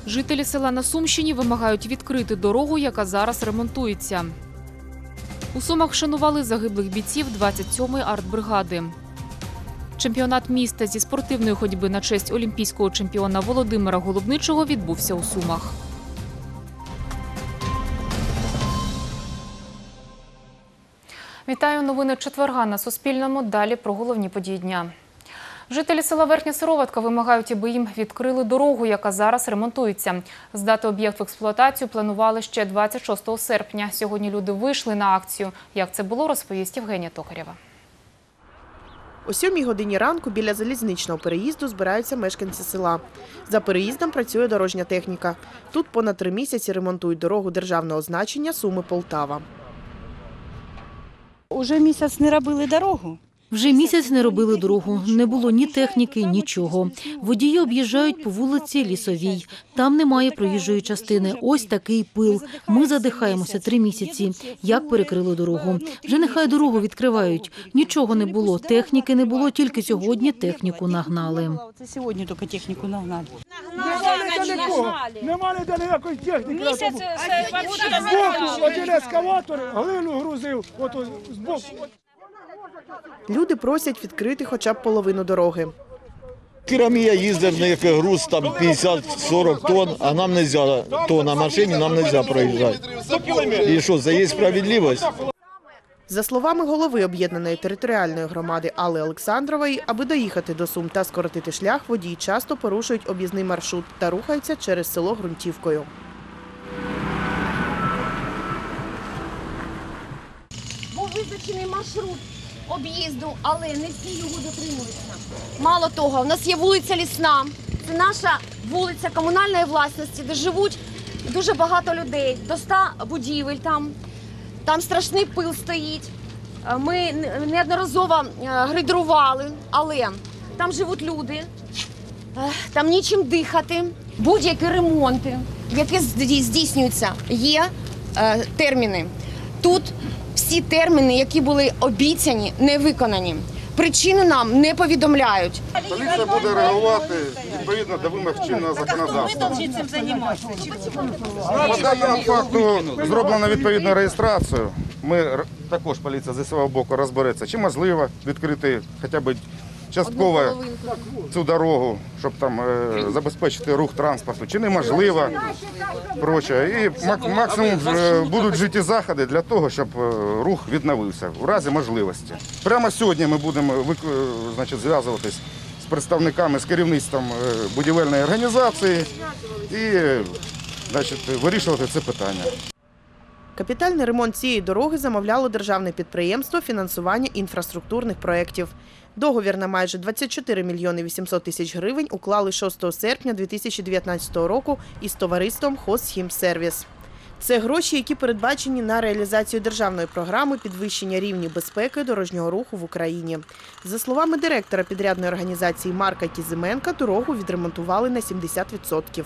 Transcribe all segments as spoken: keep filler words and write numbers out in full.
Жителі села на Сумщині вимагають відкрити дорогу, яка зараз ремонтується. У Сумах вшанували загиблих бійців двадцять сьомої артбригади. Чемпіонат міста зі спортивної ходьби на честь олімпійського чемпіона Володимира Голубничого відбувся у Сумах. Вітаю, новини четверга на Суспільному. Далі про головні події дня. Жителі села Верхня Сироватка вимагають, аби їм відкрили дорогу, яка зараз ремонтується. Здати об'єкт в експлуатацію планували ще двадцять шостого серпня. Сьогодні люди вийшли на акцію. Як це було, розповість Євгенія Токарєва. О сьомій годині ранку біля залізничного переїзду збираються мешканці села. За переїздом працює дорожня техніка. Тут понад три місяці ремонтують дорогу державного значення Суми-Полтава. Уже місяць не робили дорогу. Вже місяць не робили дорогу. Не було ні техніки, нічого. Водії об'їжджають по вулиці Лісовій. Там немає проїжджої частини. Ось такий пил. Ми задихаємося три місяці. Як перекрили дорогу? Вже нехай дорогу відкривають. Нічого не було. Техніки не було, тільки сьогодні техніку нагнали. Це сьогодні тільки техніку нагнали. Немає ніде ніякої техніки. Збоку один ескаватор глину грузив, ото збоку. Люди просять відкрити хоча б половину дороги. Керамія їздить на який груз там п'ятдесят-сорок тонн, а нам не можна, то на машині нам не можна проїжджати. І що, це є справедливість? За словами голови об'єднаної територіальної громади Алли Олександрової, аби доїхати до Сум та скоротити шлях, водії часто порушують об'їзний маршрут та рухаються через село ґрунтівкою. Був визначений маршрут об'їзду, але не всі його дотримуються. Мало того, в нас є вулиця Лісна. Це наша вулиця комунальної власності, де живуть дуже багато людей, до ста будівель там. Там страшний пил стоїть. Ми неодноразово грейдерували, але там живуть люди, там нічим дихати. Будь-які ремонти, які здійснюються, є терміни. Тут всі терміни, які були обіцяні, не виконані. Причини нам не повідомляють. Поліція буде реагувати відповідно до вимог чинного законодавства. По даному факту зроблено відповідну реєстрацію. Ми також, поліція зі свого боку, розбереться, чи можливо відкрити хоча б частково цю дорогу, щоб там е, забезпечити рух транспорту, чи неможливо, проче. І максимум е, будуть вжиті заходи для того, щоб е, рух відновився у разі можливості. Прямо сьогодні ми будемо е, значить, зв'язуватись з представниками, з керівництвом е, будівельної організації і значить, вирішувати це питання. Капітальний ремонт цієї дороги замовляло державне підприємство фінансування інфраструктурних проєктів. Договір на майже двадцять чотири мільйони вісімсот тисяч гривень уклали шостого серпня дві тисячі дев'ятнадцятого року із товариством «Хозхімсервіс». Це гроші, які передбачені на реалізацію державної програми підвищення рівня безпеки дорожнього руху в Україні. За словами директора підрядної організації Марка Кізименка, дорогу відремонтували на сімдесят відсотків.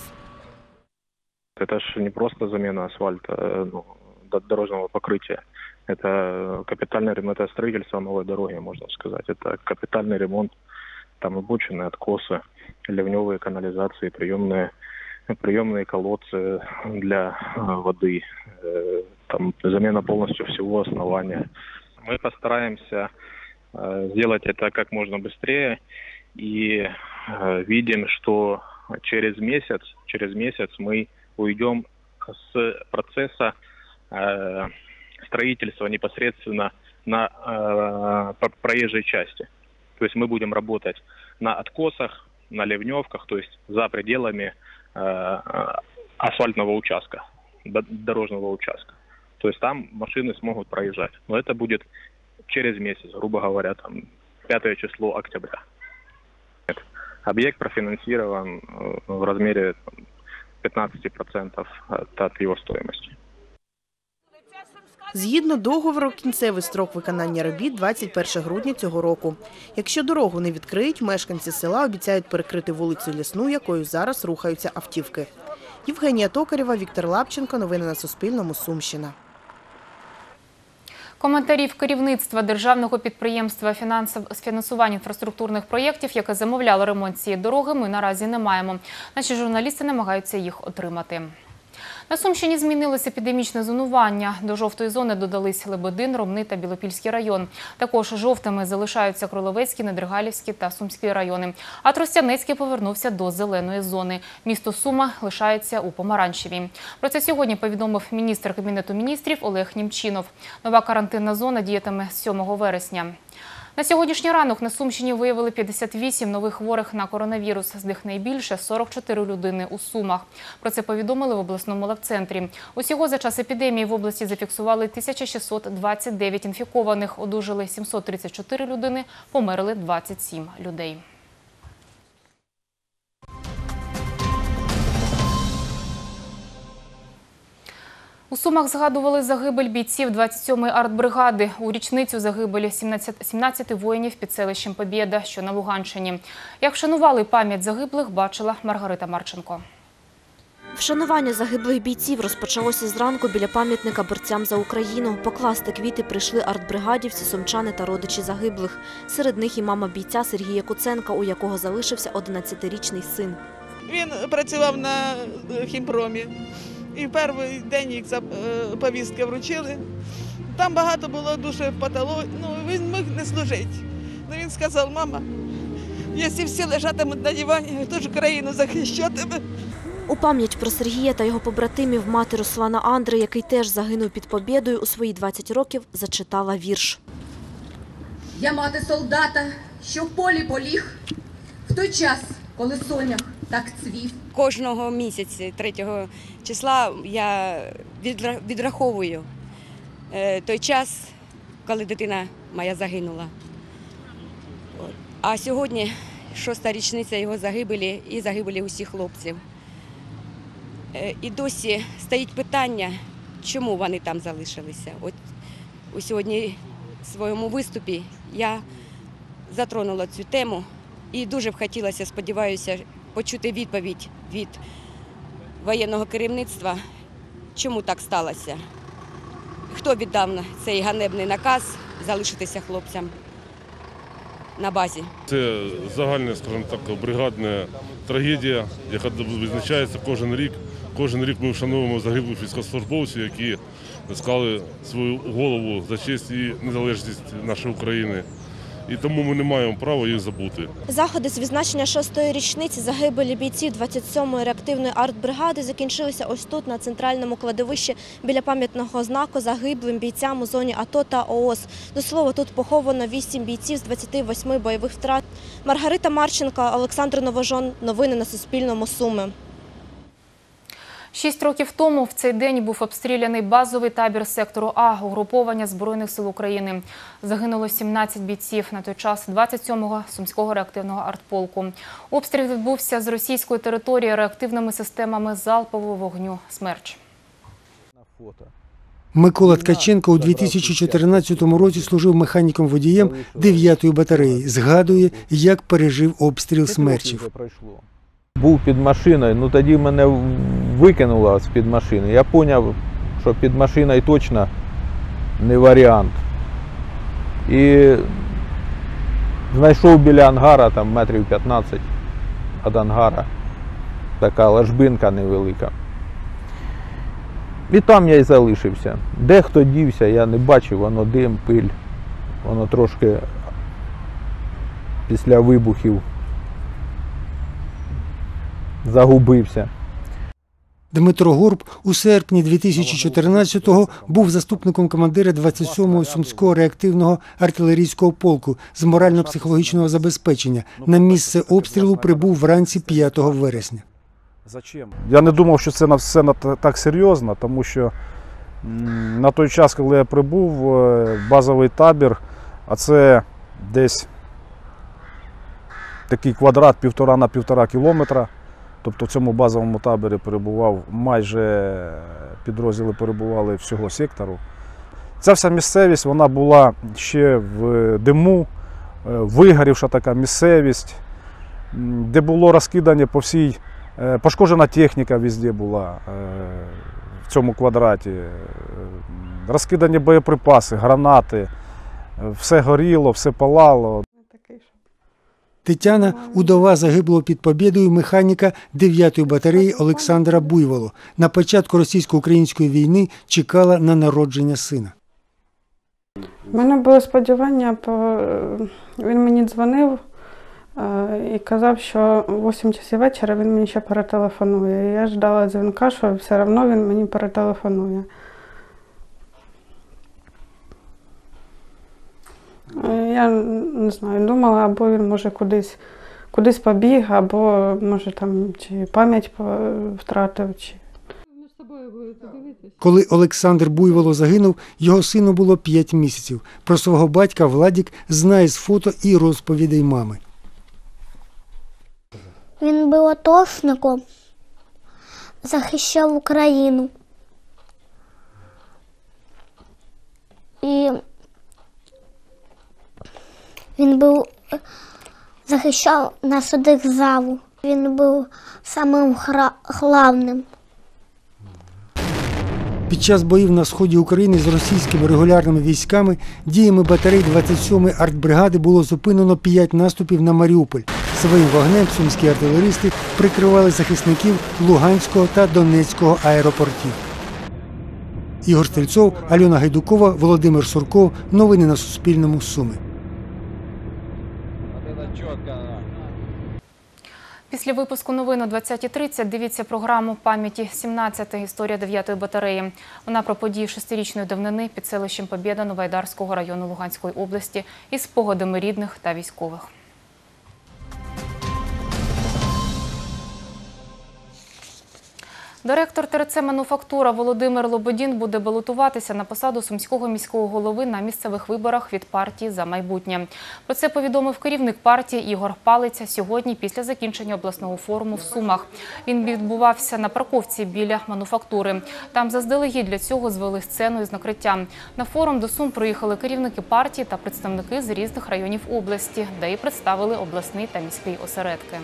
Це ж не просто заміна асфальту, ну, дорожного покрытия. Это капитальный ремонт, это строительство новой дороги, можно сказать. Это капитальный ремонт, там обочины, откосы, ливневые канализации, приемные, приемные колодцы для воды, там замена полностью всего основания. Мы постараемся сделать это как можно быстрее и видим, что через месяц, через месяц мы уйдем с процесса строительства непосредственно на э, проезжей части. То есть мы будем работать на откосах, на ливневках, то есть за пределами э, асфальтного участка, дорожного участка. То есть там машины смогут проезжать. Но это будет через месяц, грубо говоря, там пятое число октября. Объект профинансирован в размере пятнадцать процентов от его стоимости. Згідно договору, кінцевий строк виконання робіт – двадцять перше грудня цього року. Якщо дорогу не відкриють, мешканці села обіцяють перекрити вулицю Лісну, якою зараз рухаються автівки. Євгенія Токарєва, Віктор Лапченко. Новини на Суспільному. Сумщина. Коментарів керівництва державного підприємства з фінансування інфраструктурних проєктів, яке замовляло ремонт цієї дороги, ми наразі не маємо. Наші журналісти намагаються їх отримати. На Сумщині змінилось епідемічне зонування. До жовтої зони додались Лебедин, Ромни та Білопільський район. Також жовтими залишаються Кролевецький, Недригалівський та Сумський райони. А Тростянецький повернувся до зеленої зони. Місто Сума лишається у помаранчевій. Про це сьогодні повідомив міністр Кабінету міністрів Олег Німчинов. Нова карантинна зона діятиме з сьомого вересня. На сьогоднішній ранок на Сумщині виявили п'ятдесят вісім нових хворих на коронавірус. З них найбільше – сорок чотири людини у Сумах. Про це повідомили в обласному лавцентрі. Усього за час епідемії в області зафіксували тисяча шістсот двадцять дев'ять інфікованих. Одужали сімсот тридцять чотири людини, померли двадцять сім людей. У Сумах згадували загибель бійців двадцять сьомої артбригади. У річницю загибелі сімнадцяти воїнів під селищем Побєда, що на Луганщині. Як вшанували пам'ять загиблих, бачила Маргарита Марченко. Вшанування загиблих бійців розпочалося зранку біля пам'ятника борцям за Україну. Покласти квіти прийшли артбригадівці, сумчани та родичі загиблих. Серед них і мама бійця Сергія Куценка, у якого залишився одинадцятирічний син. Він працював на хімпромі. І в перший день їх повістки вручили. Там багато було дуже патологій. Ну, він міг не служити. Ну, він сказав: мама, якщо всі лежатимуть на дивані, хто ж країну захищатиме? У пам'ять про Сергія та його побратимів мати Руслана Андри, який теж загинув під Побєдою, у свої двадцять років зачитала вірш. Я мати солдата, що в полі поліг, в той час, коли сонях так цвів. Кожного місяця, третього числа, я відраховую той час, коли дитина моя загинула. А сьогодні шоста річниця його загибелі і загибелі усіх хлопців. І досі стоїть питання, чому вони там залишилися. От у сьогодні в своєму виступі я затронула цю тему і дуже б хотілося, сподіваюся, почути відповідь від воєнного керівництва, чому так сталося. Хто віддав цей ганебний наказ залишитися хлопцям на базі? Це загальна, скажімо так, бригадна трагедія, яка відзначається кожен рік. Кожен рік ми вшановуємо загиблих військовослужбовців, які склали свою голову за честь і незалежність нашої України. І тому ми не маємо права їх забути. Заходи з відзначення шостої річниці загибелі бійців двадцять сьомої реактивної артбригади закінчилися ось тут, на центральному кладовищі, біля пам'ятного знаку загиблим бійцям у зоні АТО та ООС. До слова, тут поховано вісім бійців з двадцяти восьми бойових втрат. Маргарита Марченко, Олександр Новожон. Новини на Суспільному. Суми. Шість років тому в цей день був обстріляний базовий табір сектору А угруповання Збройних сил України. Загинуло сімнадцять бійців, на той час двадцять сьомого Сумського реактивного артполку. Обстріл відбувся з російської території реактивними системами залпового вогню «Смерч». Микола Ткаченко у дві тисячі чотирнадцятому році служив механіком-водієм дев'ятої батареї. Згадує, як пережив обстріл «Смерчів». Був під машиною, ну тоді мене викинуло з-під машини. Я зрозумів, що під машиною точно не варіант. І знайшов біля ангара, там метрів п'ятнадцять від ангара, така ложбинка невелика. І там я й залишився. Де хто дівся, я не бачив, воно дим, пиль, воно трошки після вибухів загубився. Дмитро Горб у серпні дві тисячі чотирнадцятого був заступником командира двадцять сьомого Сумського реактивного артилерійського полку з морально-психологічного забезпечення. На місце обстрілу прибув вранці п'ятого вересня. Я не думав, що це все так серйозно, тому що на той час, коли я прибув, базовий табір, а це десь такий квадрат півтора на півтора кілометра. Тобто в цьому базовому таборі перебував, майже підрозділи перебували всього сектору. Ця вся місцевість, вона була ще в диму, вигорівша така місцевість, де було розкидання по всій, пошкоджена техніка везде була. цьому квадраті. Розкидані боєприпаси, гранати, все горіло, все палало. Тетяна – удова загиблого під Побєдою механіка дев'ятої батареї Олександра Буйволу. На початку російсько-української війни чекала на народження сина. У мене було сподівання, він мені дзвонив і казав, що в вісім часів вечора він мені ще перетелефонує. І я ждала дзвінка, що все одно він мені перетелефонує. Я не знаю, думала, або він може кудись, кудись побіг, або може там чи пам'ять втратив. Чи... Коли Олександр Буйволо загинув, його сину було п'ять місяців. Про свого батька Владік знає з фото і розповідей мами. Він був атошником, захищав Україну. І він був, захищав нашу державу. Він був самим головним. Під час боїв на сході України з російськими регулярними військами діями батарей двадцять сьомої артбригади було зупинено п'ять наступів на Маріуполь. Своїм вогнем сумські артилеристи прикривали захисників Луганського та Донецького аеропортів. Ігор Стрільцов, Альона Гайдукова, Володимир Сурков. Новини на Суспільному. Суми. Після випуску новин о двадцятій тридцять дивіться програму «Пам'яті сімнадцята. Історія дев'ятої батареї». Вона про події шестирічної давнини під селищем Побєда Новоайдарського району Луганської області із спогадами рідних та військових. Директор ТРЦ «Мануфактура» Володимир Лободін буде балотуватися на посаду сумського міського голови на місцевих виборах від партії «За майбутнє». Про це повідомив керівник партії Ігор Палиця сьогодні після закінчення обласного форуму в Сумах. Він відбувався на парковці біля «Мануфактури». Там заздалегідь для цього звели сцену із накриттям. На форум до Сум приїхали керівники партії та представники з різних районів області, де і представили обласний та міський осередки.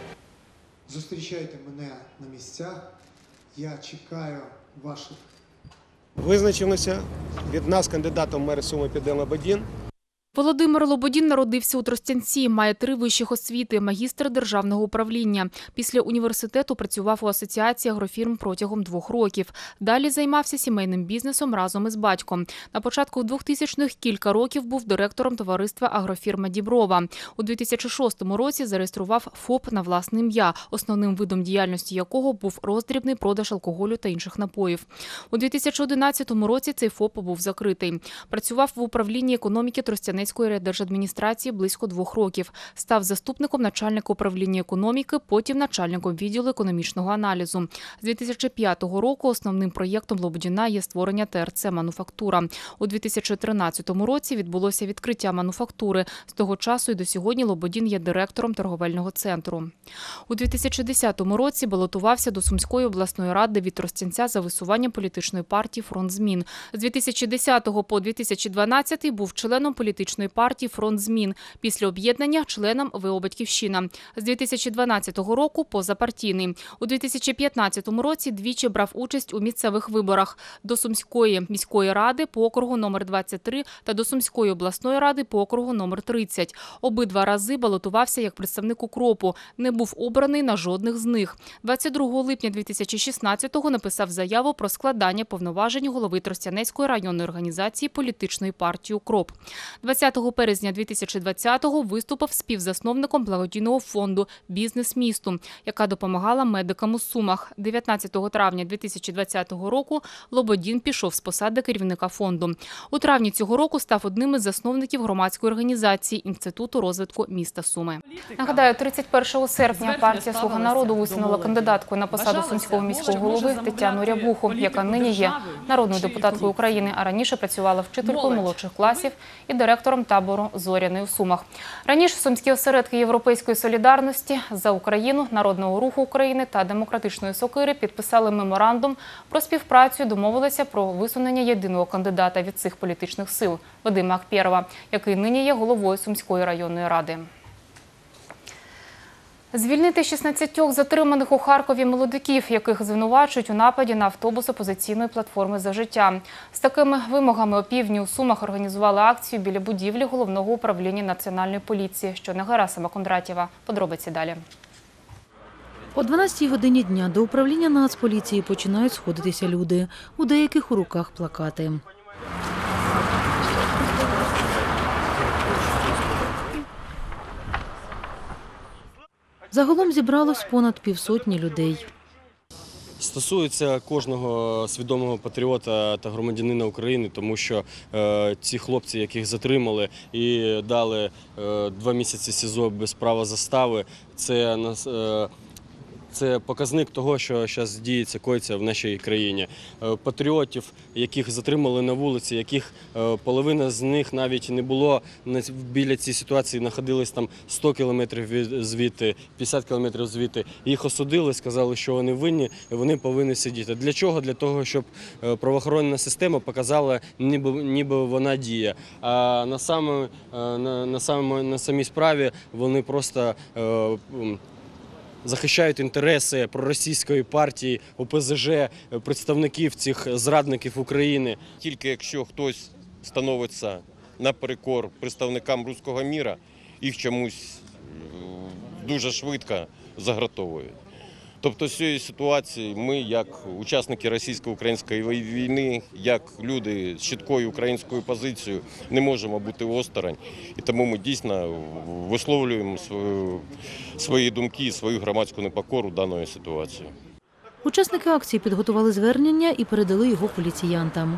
Зустрічайте мене на місцях. Я чекаю ваших. Визначилися. Від нас кандидатом в мери Суми піде Лободін. Володимир Лободін народився у Тростянці, має три вищих освіти, магістр державного управління. Після університету працював у асоціації агрофірм протягом двох років. Далі займався сімейним бізнесом разом із батьком. На початку двохтисячних кілька років був директором товариства агрофірма «Діброва». У дві тисячі шостому році зареєстрував ФОП на власне ім'я, основним видом діяльності якого був роздрібний продаж алкоголю та інших напоїв. У дві тисячі одинадцятому році цей ФОП був закритий. Працював в управлінні економіки Тростянецької райдержадміністрації близько двох років. Став заступником начальника управління економіки, потім начальником відділу економічного аналізу. З дві тисячі п'ятого року основним проєктом Лободіна є створення ТРЦ «Мануфактура». У дві тисячі тринадцятому році відбулося відкриття «Мануфактури». З того часу і до сьогодні Лободін є директором торговельного центру. У дві тисячі десятому році балотувався до Сумської обласної ради від Тростянця за висуванням політичної партії «Фронт змін». З дві тисячі десятого по дві тисячі дванадцятий був членом політичної партії «Фронт змін». Після об'єднання – членом ВО «Батьківщина». З дві тисячі дванадцятого року – позапартійний. У дві тисячі п'ятнадцятому році двічі брав участь у місцевих виборах до Сумської міської ради по округу номер двадцять три та до Сумської обласної ради по округу номер тридцять. Обидва рази балотувався як представник «Укропу». Не був обраний на жодних з них. двадцять другого липня дві тисячі шістнадцятого написав заяву про складання повноважень голови Тростянецької районної організації політичної партії «Укроп». двадцятого березня дві тисячі двадцятого виступив співзасновником благодійного фонду «Бізнес місту», яка допомагала медикам у Сумах. дев'ятнадцятого травня дві тисячі двадцятого року Лободін пішов з посади керівника фонду. У травні цього року став одним із засновників громадської організації Інституту розвитку міста Суми. Нагадаю, тридцять першого серпня партія «Слуга народу» висунула кандидаткою на посаду сумського міського голови Тетяну Рябуху, яка нині є народною депутаткою України, а раніше працювала вчителькою молодших класів і директором табору «Зоряний» у Сумах. Раніше сумські осередки Європейської солідарності, «За Україну», Народного руху України та Демократичної сокири підписали меморандум про співпрацю і домовилися про висунення єдиного кандидата від цих політичних сил – Вадима Акпєрова, який нині є головою Сумської районної ради. Звільнити шістнадцятьох затриманих у Харкові молодиків, яких звинувачують у нападі на автобус опозиційної платформи «За життя». З такими вимогами опівдні у Сумах організували акцію біля будівлі Головного управління Національної поліції, що на Герасима Кондратєва. Подробиці далі. О дванадцятій годині дня до управління Нацполіції починають сходитися люди. У деяких у руках плакати. Загалом зібралось понад півсотні людей. Стосується кожного свідомого патріота та громадянина України, тому що е, ці хлопці, яких затримали і дали е, два місяці СІЗО без права застави, це е, Це показник того, що зараз діється, коїться в нашій країні. Патріотів, яких затримали на вулиці, яких половина з них навіть не було біля цієї ситуації, знаходились там сто кілометрів звідти, п'ятдесят кілометрів звідти. Їх осудили, сказали, що вони винні, і вони повинні сидіти. Для чого? Для того, щоб правоохоронна система показала, ніби, ніби вона діє. А на, саме, на, на, саме, на самій справі вони просто захищають інтереси проросійської партії, О Пе Зе Же, представників цих зрадників України. Тільки якщо хтось становиться наперекор представникам руського міра, їх чомусь дуже швидко загратовують. Тобто з цієї ситуації ми, як учасники російсько-української війни, як люди з чіткою українською позицією, не можемо бути осторонь. І тому ми дійсно висловлюємо свою, свої думки, свою громадську непокору даної ситуації. Учасники акції підготували звернення і передали його поліціянтам.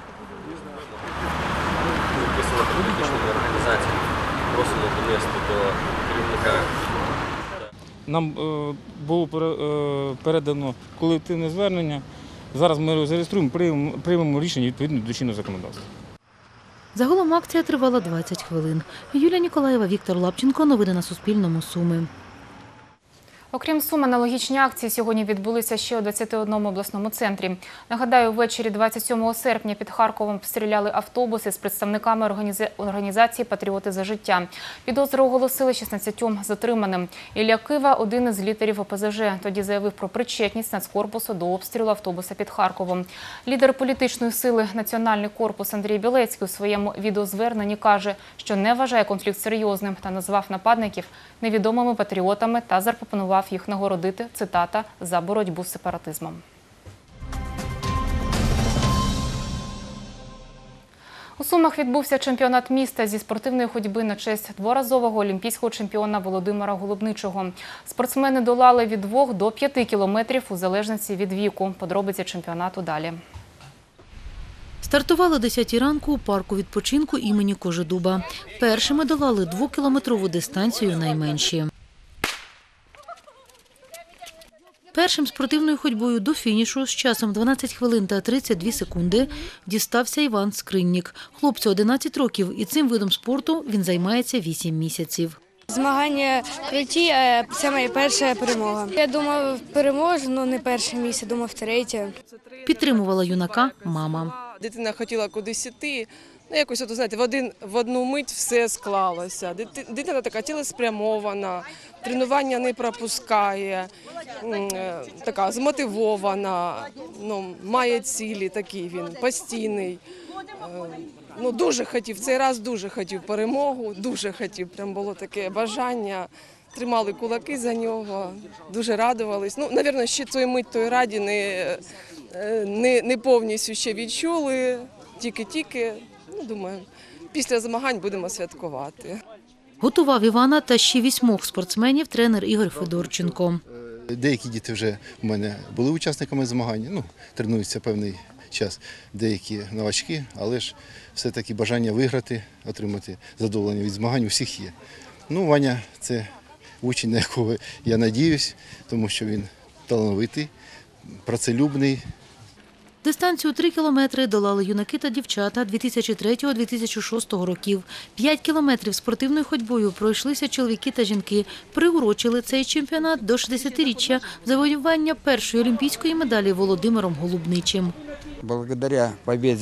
Виписали політичну організацію, просимо донести до керівника. Нам е, було е, передано колективне звернення. Зараз ми його зареєструємо, приймемо, приймемо рішення відповідно до чинного законодавства. Загалом акція тривала двадцять хвилин. Юлія Ніколаєва, Віктор Лапченко. Новини на Суспільному. Суми. Окрім Сум, аналогічні акції сьогодні відбулися ще у двадцяти одному обласному центрі. Нагадаю, ввечері двадцять сьомого серпня під Харковом обстріляли автобуси з представниками організації «Патріоти за життя». Підозру оголосили шістнадцятьом затриманим. Ілля Кива – один із лідерів О Пе Зе Же. Тоді заявив про причетність Нацкорпусу до обстрілу автобуса під Харковом. Лідер політичної сили «Національний корпус» Андрій Білецький у своєму відеозверненні каже, що не вважає конфлікт серйозним та назвав нападників невідомими патріотами та запропонував їх нагородити, цитата, за боротьбу з сепаратизмом. У Сумах відбувся чемпіонат міста зі спортивної ходьби на честь дворазового олімпійського чемпіона Володимира Голубничого. Спортсмени долали від двох до п'яти кілометрів у залежності від віку. Подробиці чемпіонату далі. Стартували о десятій ранку у парку відпочинку імені Кожедуба. Першими долали двокілометрову дистанцію найменші. Першим спортивною ходьбою до фінішу з часом дванадцять хвилин та тридцять дві секунди дістався Іван Скриннік. Хлопцю одинадцять років і цим видом спорту він займається вісім місяців. Змагання круті, це моя перша перемога. Я думав, переможу, але не перше місце, думав, третє. Підтримувала юнака мама. Дитина хотіла кудись іти, ну якось, от, знаєте, в, один, в одну мить все склалося. Дитина така цілеспрямована, тренування не пропускає, така змотивована, ну, має цілі, такий він, постійний. Ну, дуже хотів, цей раз дуже хотів перемогу, дуже хотів, прям було таке бажання. Тримали кулаки за нього, дуже радувались. Ну, мабуть, ще тої мить, тої раді не, не, не повністю ще відчули, тільки-тільки, ну, думаю, після змагань будемо святкувати. Готував Івана та ще вісьмох спортсменів тренер Ігор Федорченко. Деякі діти вже у мене були учасниками змагань, ну, тренуються певний час, деякі новачки, але ж все-таки бажання виграти, отримати задоволення від змагань у всіх є. Ну, Ваня – це учень, на якого я надіюсь, тому що він талановитий, працелюбний. Дистанцію три кілометри долали юнаки та дівчата дві тисячі третього - дві тисячі шостого років. П'ять кілометрів спортивною ходьбою пройшлися чоловіки та жінки. Приурочили цей чемпіонат до шістдесятиріччя завоювання першої олімпійської медалі Володимиром Голубничим. Благодаря победе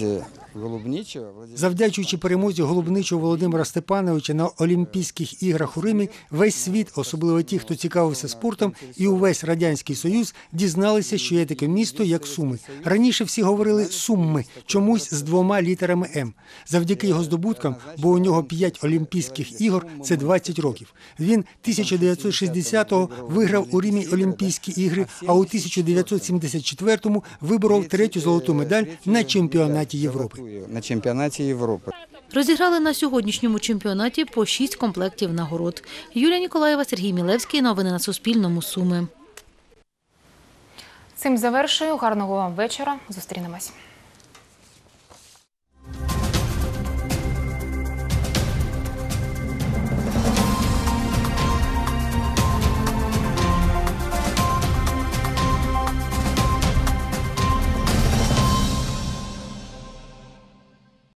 Завдячуючи перемозі Голубничого Володимира Степановича на Олімпійських іграх у Римі, весь світ, особливо ті, хто цікавився спортом, і увесь Радянський Союз дізналися, що є таке місто, як Суми. Раніше всі говорили «Сумми», чомусь з двома літерами «М». Завдяки його здобуткам, бо у нього п'ять Олімпійських ігор – це двадцять років. Він тисяча дев'ятсот шістдесятого виграв у Римі Олімпійські ігри, а у тисяча дев'ятсот сімдесят четвертому виборов третю золоту медаль на чемпіонаті Європи. На чемпіонаті Європи. Розіграли на сьогоднішньому чемпіонаті по шість комплектів нагород. Юлія Ніколаєва, Сергій Мілевський. Новини на Суспільному. Суми. Цим завершую. Гарного вам вечора. Зустрінемось.